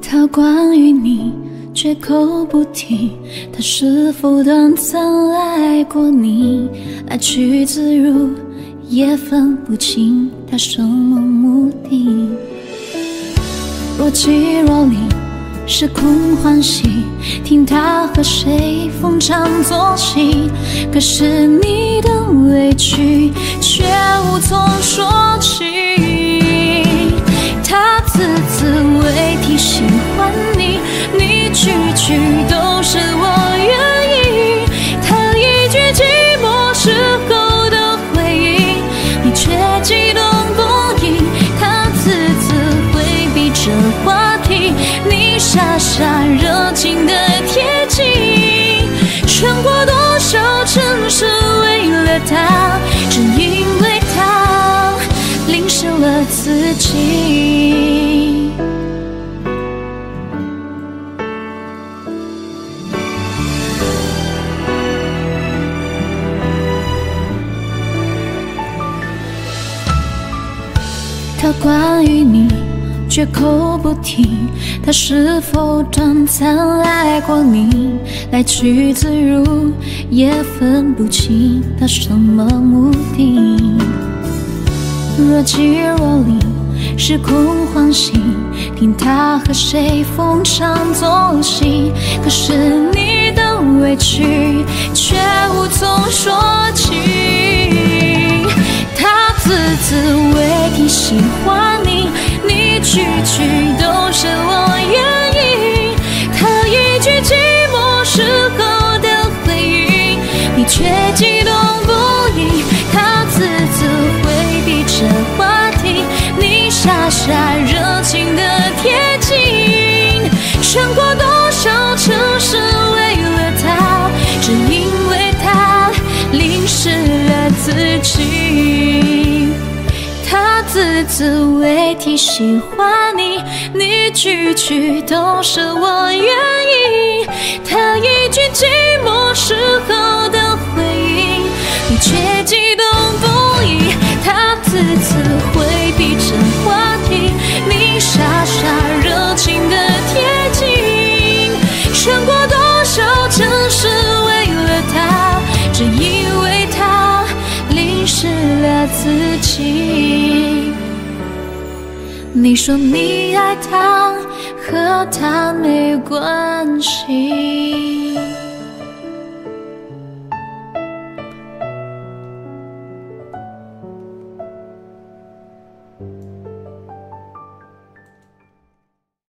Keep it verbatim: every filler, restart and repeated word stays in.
他关于你绝口不提，他是否短暂爱过你？来去自如，也分不清他什么目的。若即若离，时空欢喜，听他和谁逢场作戏。可是你的委屈却无从说起，他字字未提喜欢你，你句句都是我愿意。他一句寂寞时候的回应，你却激动不已。他字字回避这话题，你傻傻热情的贴近。穿过多少城市为了他，只因为他淋湿了自己。他关于你绝口不提，他是否短暂爱过你？来去自如，也分不清他什么目的。若即若离，时空欢喜，听他和谁逢场作戏。可是你的委屈却无从说起，他字字未提喜欢你，你句句都是我愿意。他一句寂寞时候的回应，你却激动不已。他字字回避这话题，你傻傻热情的贴近。穿过多少城市为了他，只因为他淋湿了自己。他字字未提喜欢你，你句句都是我愿意。他一句寂寞时候的回应，你却激动不已。他字字回避这话题，你傻傻热情的贴近。穿过多少城市为了他，只因为他淋湿了自己。你说你爱他，和他没关系。